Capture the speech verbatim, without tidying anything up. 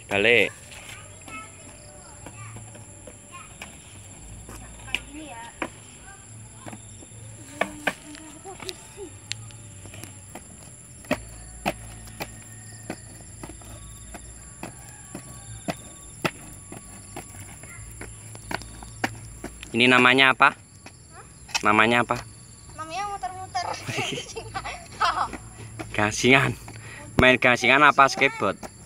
Balik. Ini namanya apa? Hah? Namanya apa? Namanya muter-muter. Gasingan. Main gasingan apa skateboard?